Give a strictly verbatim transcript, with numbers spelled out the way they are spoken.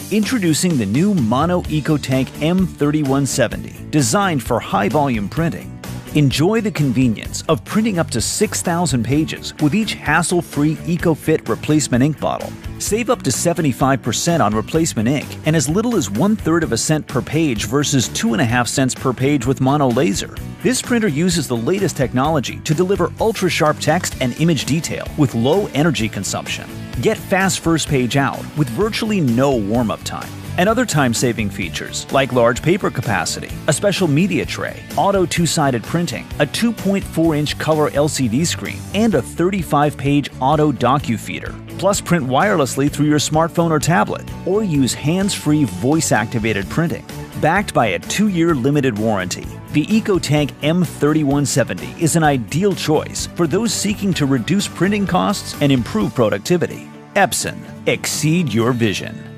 Introducing the new Mono EcoTank M thirty-one seventy, designed for high-volume printing. Enjoy the convenience of printing up to six thousand pages with each hassle-free EcoFit replacement ink bottle. Save up to seventy-five percent on replacement ink and as little as one-third of a cent per page versus two and a half cents per page with mono laser. This printer uses the latest technology to deliver ultra-sharp text and image detail with low energy consumption. Get fast first page out with virtually no warm-up time. And other time-saving features like large paper capacity, a special media tray, auto two-sided printing, a two point four inch color L C D screen, and a thirty-five page auto docu-feeder. Plus print wirelessly through your smartphone or tablet, or use hands-free voice-activated printing. Backed by a two year limited warranty, the EcoTank M thirty-one seventy is an ideal choice for those seeking to reduce printing costs and improve productivity. Epson, exceed your vision.